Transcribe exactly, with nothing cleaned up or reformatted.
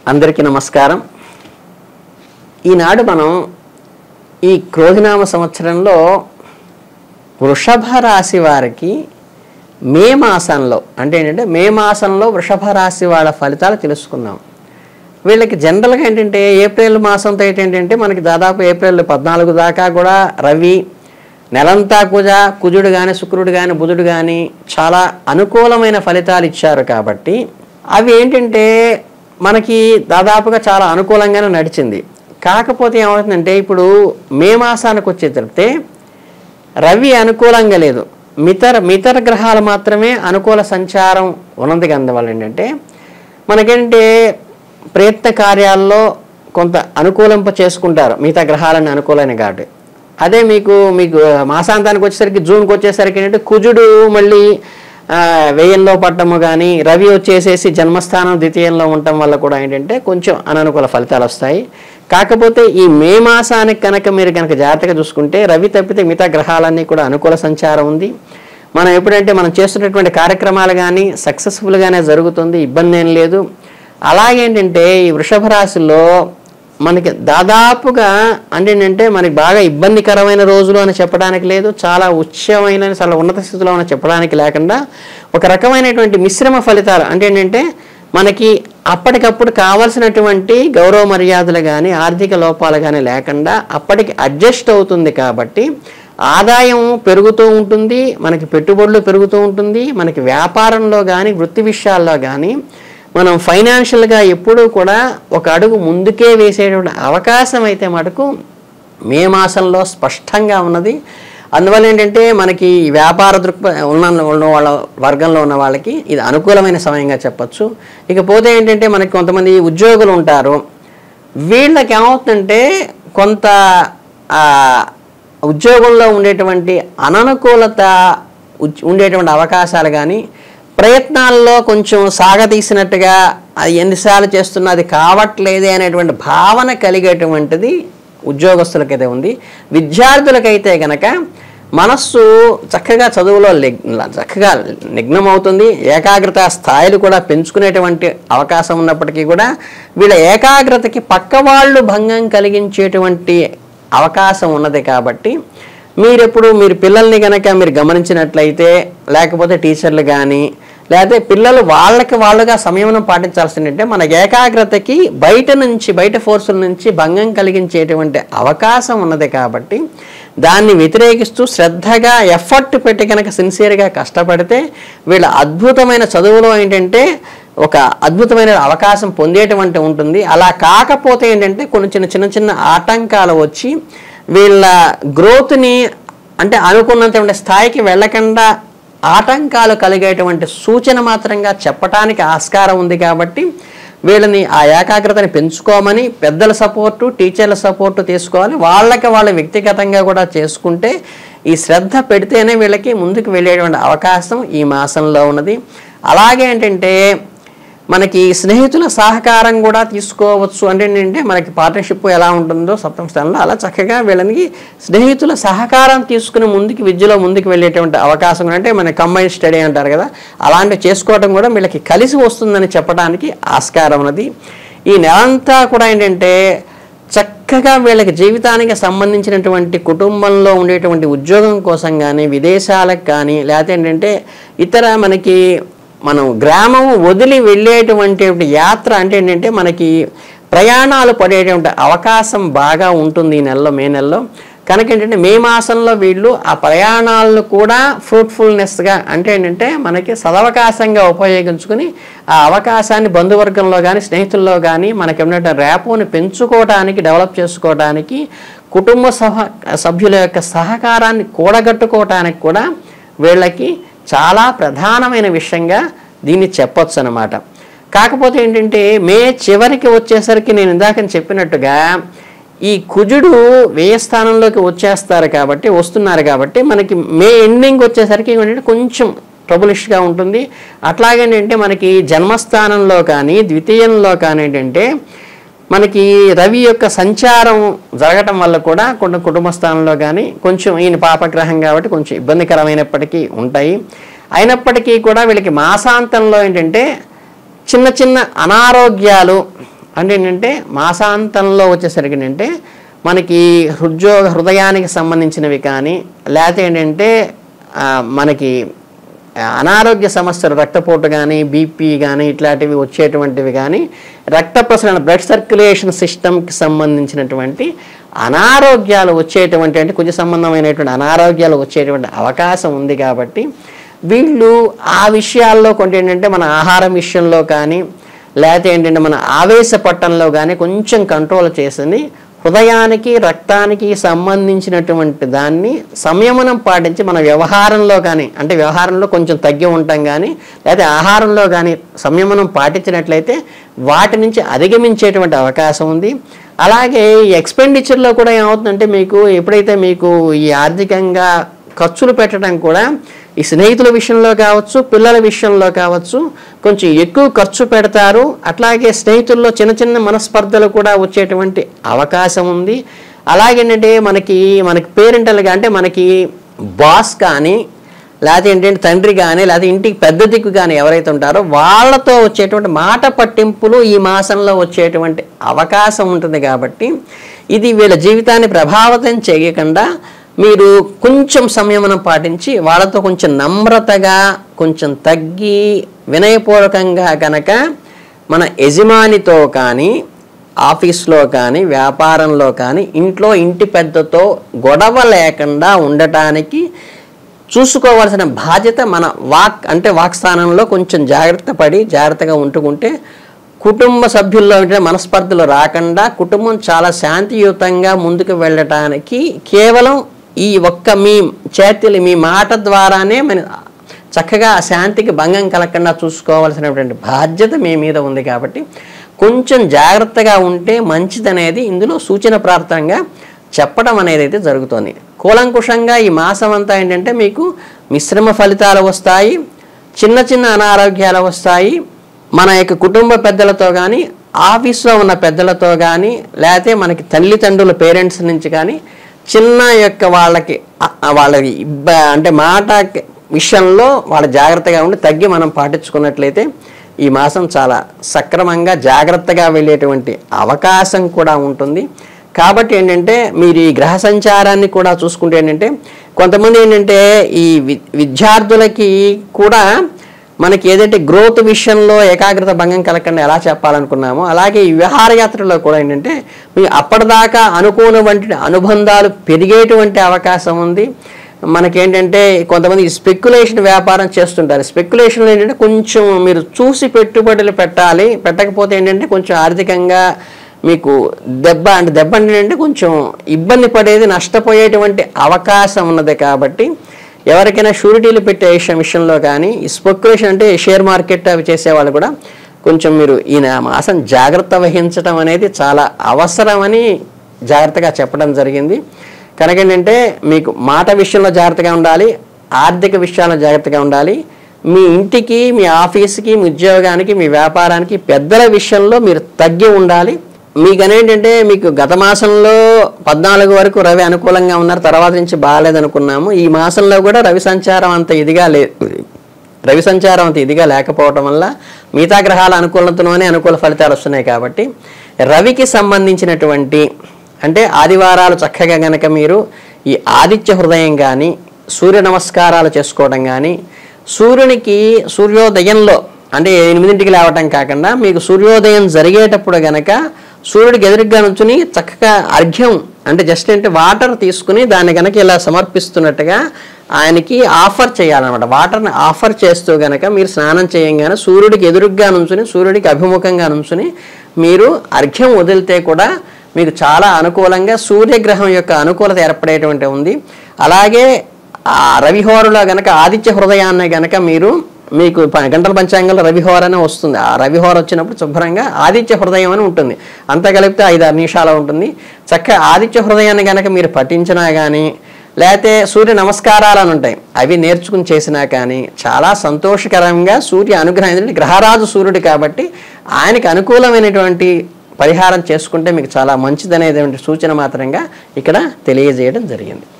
అందరికీ నమస్కారం. ఈనాడు మనం ఈ క్రోధినామ సంవత్సరంలో వృషభ రాశి వారికి మే మాసంలో అంటే ఏంటంటే మే మాసంలో వృషభ రాశి వాళ్ళ ఫలితాలు తెలుసుకుందాం. వీళ్ళకి జనరల్గా ఏంటంటే ఏప్రిల్ మాసంతో ఏంటంటే మనకి దాదాపు ఏప్రిల్ పద్నాలుగు దాకా కూడా రవి నెలంతా కూడా కుజుడు కానీ శుక్రుడు కానీ బుధుడు కానీ చాలా అనుకూలమైన ఫలితాలు ఇచ్చారు. కాబట్టి అవి ఏంటంటే మనకి దాదాపుగా చాలా అనుకూలంగానే నడిచింది. కాకపోతే ఏమవుతుందంటే ఇప్పుడు మే మాసానికి వచ్చేటట్టే రవి అనుకూలంగా లేదు, మితర మితర గ్రహాలు మాత్రమే అనుకూల సంచారం ఉన్నది. అందువల్ల ఏంటంటే మనకేంటంటే ప్రయత్న కార్యాల్లో కొంత అనుకూలింప చేసుకుంటారు మిగతా గ్రహాలను అనుకూలమైన కాబట్టి. అదే మీకు మీకు మాసాంతానికి వచ్చేసరికి జూన్కి వచ్చేసరికి ఏంటంటే కుజుడు మళ్ళీ వ్యయంలో పట్టము కానీ రవి వచ్చేసేసి జన్మస్థానం ద్వితీయంలో ఉండటం వల్ల కూడా ఏంటంటే కొంచెం అననుకూల ఫలితాలు వస్తాయి. కాకపోతే ఈ మే మాసానికి కనుక మీరు కనుక జాగ్రత్తగా చూసుకుంటే రవి తప్పితే మిగతా గ్రహాలన్నీ కూడా అనుకూల సంచారం ఉంది. మనం ఎప్పుడంటే మనం చేస్తున్నటువంటి కార్యక్రమాలు కానీ సక్సెస్ఫుల్గానే జరుగుతుంది, ఇబ్బంది ఏం లేదు. అలాగేంటంటే ఈ వృషభ రాశిలో మనకి దాదాపుగా అంటే ఏంటంటే మనకి బాగా ఇబ్బందికరమైన రోజులు అని చెప్పడానికి లేదు, చాలా ఉచ్చమైన చాలా ఉన్నత స్థితిలో అని చెప్పడానికి లేకుండా ఒక రకమైనటువంటి మిశ్రమ ఫలితాలు అంటే ఏంటంటే మనకి అప్పటికప్పుడు కావాల్సినటువంటి గౌరవ మర్యాదలు కానీ ఆర్థిక లోపాలు కానీ లేకుండా అప్పటికి అడ్జస్ట్ అవుతుంది. కాబట్టి ఆదాయం పెరుగుతూ ఉంటుంది, మనకి పెట్టుబడులు పెరుగుతూ ఉంటుంది, మనకి వ్యాపారంలో కానీ వృత్తి విషయాల్లో కానీ మనం ఫైనాన్షియల్గా ఎప్పుడూ కూడా ఒక అడుగు ముందుకే వేసేటువంటి అవకాశం అయితే మటుకు మే మాసంలో స్పష్టంగా ఉన్నది. అందువల్ల ఏంటంటే మనకి వ్యాపార దృక్ప ఉన్న ఉన్న వాళ్ళ వర్గంలో ఉన్న వాళ్ళకి ఇది అనుకూలమైన సమయంగా చెప్పచ్చు. ఇకపోతే ఏంటంటే మనకి కొంతమంది ఉద్యోగులు ఉంటారు, వీళ్ళకి ఏమవుతుందంటే కొంత ఉద్యోగంలో ఉండేటువంటి అననుకూలత ఉండేటువంటి అవకాశాలు కానీ ప్రయత్నాల్లో కొంచెం సాగతీసినట్టుగా అది ఎన్నిసార్లు చేస్తున్నా అది కావట్లేదే అనేటువంటి భావన కలిగేటువంటిది ఉద్యోగస్తులకైతే ఉంది. విద్యార్థులకైతే కనుక మనస్సు చక్కగా చదువులో చక్కగా నిగ్నం అవుతుంది, ఏకాగ్రత స్థాయిలు కూడా పెంచుకునేటువంటి అవకాశం ఉన్నప్పటికీ కూడా వీళ్ళ ఏకాగ్రతకి పక్క వాళ్ళు భంగం కలిగించేటువంటి అవకాశం ఉన్నది. కాబట్టి మీరెప్పుడు మీరు పిల్లల్ని కనుక మీరు గమనించినట్లయితే లేకపోతే టీచర్లు కానీ లేకపోతే పిల్లలు వాళ్ళకి వాళ్ళుగా సంయమనం పాటించాల్సిందంటే మన ఏకాగ్రతకి బయట నుంచి బయట ఫోర్సుల నుంచి భంగం కలిగించేటువంటి అవకాశం ఉన్నది. కాబట్టి దాన్ని వ్యతిరేకిస్తూ శ్రద్ధగా ఎఫర్ట్ పెట్టి కనుక సిన్సియర్గా కష్టపడితే వీళ్ళ అద్భుతమైన చదువులో ఏంటంటే ఒక అద్భుతమైన అవకాశం పొందేటువంటి ఉంటుంది. అలా కాకపోతే ఏంటంటే కొన్ని చిన్న చిన్న చిన్న ఆటంకాలు వచ్చి వీళ్ళ గ్రోత్ని అంటే అనుకున్నంత స్థాయికి వెళ్ళకుండా ఆటంకాలు కలిగేటువంటి సూచన మాత్రంగా చెప్పడానికి ఆస్కారం ఉంది. కాబట్టి వీళ్ళని ఆ ఏకాగ్రతని పెంచుకోమని పెద్దల సపోర్టు టీచర్ల సపోర్టు తీసుకోవాలి. వాళ్ళకి వాళ్ళ వ్యక్తిగతంగా కూడా చేసుకుంటే ఈ శ్రద్ధ పెడితేనే వీళ్ళకి ముందుకు వెళ్ళేటువంటి అవకాశం ఈ మాసంలో ఉన్నది. అలాగే ఏంటంటే మనకి స్నేహితుల సహకారం కూడా తీసుకోవచ్చు. అంటే ఏంటంటే మనకి పార్ట్నర్షిప్ ఎలా ఉంటుందో సప్తమ స్థానంలో అలా చక్కగా వీళ్ళకి స్నేహితుల సహకారం తీసుకుని ముందుకు విద్యలో ముందుకు వెళ్ళేటువంటి అవకాశం అంటే మన కంబైన్ స్టడీ అంటారు కదా, అలాంటివి చేసుకోవడం కూడా వీళ్ళకి కలిసి వస్తుందని చెప్పడానికి ఆస్కారం ఉన్నది. ఈ నెలంతా కూడా ఏంటంటే చక్కగా వీళ్ళకి జీవితానికి సంబంధించినటువంటి కుటుంబంలో ఉండేటువంటి ఉద్యోగం కోసం కానీ విదేశాలకు కానీ లేకపోతే ఏంటంటే ఇతర మనకి మనం గ్రామం వదిలి వెళ్ళేటువంటి యాత్ర అంటే ఏంటంటే మనకి ప్రయాణాలు పడేటువంటి అవకాశం బాగా ఉంటుంది ఈ నెలలో మే నెలలో. కనుక ఏంటంటే మే మాసంలో వీళ్ళు ఆ ప్రయాణాలను కూడా ఫ్రూట్ఫుల్నెస్గా అంటే ఏంటంటే మనకి సదవకాశంగా ఉపయోగించుకుని ఆ అవకాశాన్ని బంధువర్గంలో కానీ స్నేహితుల్లో కానీ మనకి ఏమిటంటే ర్యాపోని పెంచుకోవడానికి డెవలప్ చేసుకోవడానికి కుటుంబ సహ సభ్యుల యొక్క సహకారాన్ని కూడగట్టుకోవటానికి కూడా వీళ్ళకి చాలా ప్రధానమైన విషయంగా దీన్ని చెప్పొచ్చు అన్నమాట. కాకపోతే ఏంటంటే మే చివరికి వచ్చేసరికి నేను ఇందాక చెప్పినట్టుగా ఈ కుజుడు వ్యయ స్థానంలోకి వచ్చేస్తారు కాబట్టి వస్తున్నారు కాబట్టి మనకి మే ఎండింగ్ వచ్చేసరికి ఏంటంటే కొంచెం ట్రబులిష్గా ఉంటుంది. అట్లాగేంటంటే మనకి జన్మస్థానంలో కానీ ద్వితీయంలో కానీ ఏంటంటే మనకి రవి యొక్క సంచారం జరగటం వల్ల కూడా కొన్ని కుటుంబ స్థానంలో కానీ కొంచెం ఈయన పాపగ్రహం కాబట్టి కొంచెం ఇబ్బందికరమైనప్పటికీ ఉంటాయి. అయినప్పటికీ కూడా వీళ్ళకి మాసాంతంలో ఏంటంటే చిన్న చిన్న అనారోగ్యాలు అంటే ఏంటంటే మాసాంతంలో వచ్చేసరికి ఏంటంటే మనకి హృద్యోగ హృదయానికి సంబంధించినవి కానీ లేకపోతే ఏంటంటే మనకి అనారోగ్య సమస్యలు రక్తపోటు కానీ బీపీ కానీ ఇట్లాంటివి వచ్చేటువంటివి కానీ రక్త ప్రసరణ బ్లడ్ సర్క్యులేషన్ సిస్టమ్కి సంబంధించినటువంటి అనారోగ్యాలు వచ్చేటువంటి అంటే కొంచెం సంబంధమైనటువంటి అనారోగ్యాలు వచ్చేటువంటి అవకాశం ఉంది. కాబట్టి వీళ్ళు ఆ విషయాల్లో కొంచెం ఏంటంటే మన ఆహారం విషయంలో కానీ లేకపోతే ఏంటంటే మన ఆవేశ పట్టణంలో కానీ కొంచెం కంట్రోల్ చేసింది హృదయానికి రక్తానికి సంబంధించినటువంటి దాన్ని సంయమనం పాటించి మన వ్యవహారంలో కానీ అంటే వ్యవహారంలో కొంచెం తగ్గి ఉంటాం కానీ లేకపోతే ఆహారంలో కానీ సంయమనం పాటించినట్లయితే వాటి నుంచి అధిగమించేటువంటి అవకాశం ఉంది. అలాగే ఈ ఎక్స్పెండిచర్లో కూడా ఏమవుతుందంటే మీకు ఎప్పుడైతే మీకు ఈ ఆర్థికంగా ఖర్చులు పెట్టడం కూడా ఈ స్నేహితుల విషయంలో కావచ్చు పిల్లల విషయంలో కావచ్చు కొంచెం ఎక్కువ ఖర్చు పెడతారు. అట్లాగే స్నేహితుల్లో చిన్న చిన్న మనస్పర్ధలు కూడా వచ్చేటువంటి అవకాశం ఉంది. అలాగేంటంటే మనకి మనకి పేరెంటల్గా అంటే మనకి బాస్ కానీ లేకపోతే ఏంటంటే తండ్రి కానీ లేకపోతే ఇంటికి పెద్ద దిక్కు కానీ ఎవరైతే ఉంటారో వాళ్ళతో వచ్చేటువంటి మాట పట్టింపులు ఈ మాసంలో వచ్చేటువంటి అవకాశం ఉంటుంది. కాబట్టి ఇది వీళ్ళ జీవితాన్ని ప్రభావితం చేయకుండా మీరు కొంచెం సంయమనం పాటించి వాళ్ళతో కొంచెం నమ్రతగా కొంచెం తగ్గి వినయపూర్వకంగా కనుక మన యజమానితో కానీ ఆఫీస్లో కానీ వ్యాపారంలో కానీ ఇంట్లో ఇంటి పెద్దతో గొడవ లేకుండా ఉండటానికి చూసుకోవాల్సిన బాధ్యత మన వాక్ అంటే వాక్స్థానంలో కొంచెం జాగ్రత్త పడి జాగ్రత్తగా ఉంటుకుంటే కుటుంబ సభ్యుల్లో మనస్పర్ధలు రాకుండా కుటుంబం చాలా శాంతియుతంగా ముందుకు వెళ్ళటానికి కేవలం ఈ ఒక్క మీ చేతులు మీ మాట ద్వారానే మన చక్కగా శాంతికి భంగం కలగకుండా చూసుకోవాల్సినటువంటి బాధ్యత మీ మీద ఉంది. కాబట్టి కొంచెం జాగ్రత్తగా ఉంటే మంచిదనేది ఇందులో సూచన ప్రార్థనగా చెప్పడం అనేది అయితే జరుగుతుంది. కూలంకుషంగా ఈ మాసం అంతా ఏంటంటే మీకు మిశ్రమ ఫలితాలు వస్తాయి, చిన్న చిన్న అనారోగ్యాలు వస్తాయి. మన యొక్క కుటుంబ పెద్దలతో కానీ ఆఫీస్లో ఉన్న పెద్దలతో కానీ లేకపోతే మనకి తల్లిదండ్రుల పేరెంట్స్ నుంచి కానీ చిన్న యొక్క వాళ్ళకి వాళ్ళకి ఇబ్బ అంటే మాట విషయంలో వాళ్ళ జాగ్రత్తగా ఉండి తగ్గి మనం పాటించుకున్నట్లయితే ఈ మాసం చాలా సక్రమంగా జాగ్రత్తగా వెళ్ళేటువంటి అవకాశం కూడా ఉంటుంది. కాబట్టి ఏంటంటే మీరు ఈ గ్రహ సంచారాన్ని కూడా చూసుకుంటే ఏంటంటే కొంతమంది ఏంటంటే ఈ విద్యార్థులకి కూడా మనకి ఏదైతే గ్రోత్ విషయంలో ఏకాగ్రత భంగం కలగకుండా ఎలా చెప్పాలనుకున్నామో అలాగే ఈ విహారయాత్రలో కూడా ఏంటంటే మీకు అప్పటిదాకా అనుకోనటువంటి అనుబంధాలు పెరిగేటువంటి అవకాశం ఉంది. మనకేంటంటే కొంతమంది స్పెక్యులేషన్ వ్యాపారం చేస్తుంటారు. స్పెక్యులేషన్లో ఏంటంటే కొంచెం మీరు చూసి పెట్టుబడులు పెట్టాలి, పెట్టకపోతే ఏంటంటే కొంచెం ఆర్థికంగా మీకు దెబ్బ అంటే దెబ్బ అంటే కొంచెం ఇబ్బంది పడేది నష్టపోయేటువంటి అవకాశం ఉన్నది. కాబట్టి ఎవరికైనా షూరిటీలు పెట్టే విషయం విషయంలో కానీ ఈ స్పెక్యులేషన్ అంటే షేర్ మార్కెట్ అవి చేసేవాళ్ళు కూడా కొంచెం మీరు ఈ మాసం జాగ్రత్త వహించడం అనేది చాలా అవసరమని జాగ్రత్తగా చెప్పడం జరిగింది. కనుక ఏంటంటే మీకు మాట విషయంలో జాగ్రత్తగా ఉండాలి, ఆర్థిక విషయాల్లో జాగ్రత్తగా ఉండాలి, మీ ఇంటికి మీ ఆఫీస్కి మీ ఉద్యోగానికి మీ వ్యాపారానికి పెద్దల విషయంలో మీరు తగ్గి ఉండాలి. మీకు అనేంటంటే మీకు గత మాసంలో పద్నాలుగు వరకు రవి అనుకూలంగా ఉన్నారు, తర్వాత నుంచి బాగాలేదనుకున్నాము. ఈ మాసంలో కూడా రవి సంచారం అంత ఇదిగా లేదు, రవి సంచారం అంత ఇదిగా లేకపోవటం వల్ల మిగతా గ్రహాల అనుకూలతలోనే అనుకూల ఫలితాలు వస్తున్నాయి. కాబట్టి రవికి సంబంధించినటువంటి అంటే ఆదివారాలు చక్కగా గనక మీరు ఈ ఆదిత్య హృదయం కానీ సూర్య నమస్కారాలు చేసుకోవడం కానీ సూర్యునికి సూర్యోదయంలో అంటే ఎనిమిదింటికి లేవటం కాకుండా మీకు సూర్యోదయం జరిగేటప్పుడు గనక సూర్యుడికి ఎదురుగా నుంచుని చక్కగా అర్ఘ్యం అంటే జస్ట్ అంటే వాటర్ తీసుకుని దాన్ని కనుక ఇలా సమర్పిస్తున్నట్టుగా ఆయనకి ఆఫర్ చేయాలన్నమాట. వాటర్ని ఆఫర్ చేస్తూ కనుక మీరు స్నానం చేయంగానే సూర్యుడికి ఎదురుగా నుంచుని సూర్యుడికి అభిముఖంగా నుంచుని మీరు అర్ఘ్యం వదిలితే కూడా మీకు చాలా అనుకూలంగా సూర్యగ్రహం యొక్క అనుకూలత ఏర్పడేటువంటి ఉంది. అలాగే ఆ రవిహోరలో గనక ఆదిత్య హృదయాన్ని గనక మీరు మీకు గంటల పంచాంగంలో రవిహోర అనే వస్తుంది. ఆ రవిహోర వచ్చినప్పుడు శుభ్రంగా ఆదిత్య హృదయం అని ఉంటుంది, అంతా కలిపితే ఐదు ఆరు నిమిషాలు ఉంటుంది. చక్కగా ఆదిత్య హృదయాన్ని కనుక మీరు పఠించినా కానీ లేకపోతే సూర్య నమస్కారాలు అని ఉంటాయి అవి నేర్చుకుని చేసినా కానీ చాలా సంతోషకరంగా సూర్య అనుగ్రహం గ్రహరాజు సూర్యుడు కాబట్టి ఆయనకి అనుకూలమైనటువంటి పరిహారం చేసుకుంటే మీకు చాలా మంచిదనేటువంటి సూచన మాత్రంగా ఇక్కడ తెలియజేయడం జరిగింది.